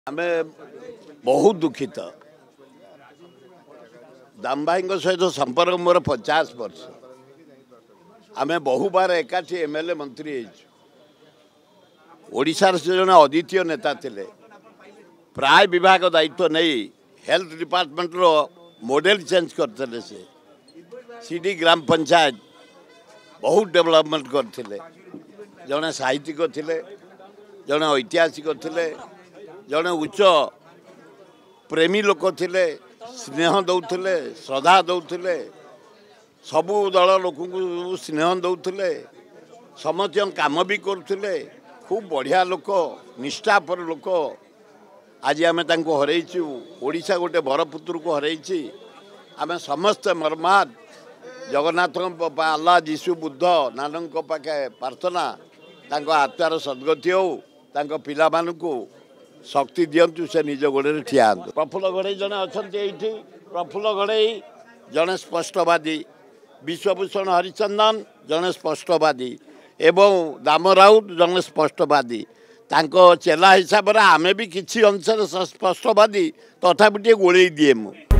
आमे बहुत दुखित दाम भाई सहित संपर्क मोर 50 वर्ष आमे बहु बार एकाठी एमएलए मंत्री ओडिशार से जन अद्वितीय नेता थिले प्राय विभाग दायित्व नहीं हेल्थ डिपार्टमेंट रो मॉडल चेंज करते से सीडी ग्राम पंचायत बहुत डेवलपमेंट करते जड़े साहित्यिक थिले जड़े ऐतिहासिक थिले जड़े उच्च प्रेमी लोक थिले स्नेह दौले श्रद्धा दौले सबू दल लोक स्नेह दौले समस्त काम भी करुले खूब बढ़िया लोक निष्ठापर लोक आज आम हरइचु ओडिशा गोटे बरपुत्र को हरइछि आम समस्त मर्माद जगन्नाथ अल्लाह जीशु बुद्ध नानक पाखे प्रार्थना आत्मार सद्गति हो पिला मानू शक्ति दिंतु से निज गोड़े ठिया प्रफुल्ल गड़े जड़े अच्छा प्रफुल्ल गड़े जड़े स्पष्टवादी विश्वभूषण हरिचंदन जड़े स्पष्टवादी एवं दामोदर राउत जड़े स्पष्टवादी चेला हिसाब से आमे भी किसी अंश स्पष्टवादी तथापि गोले दिए मु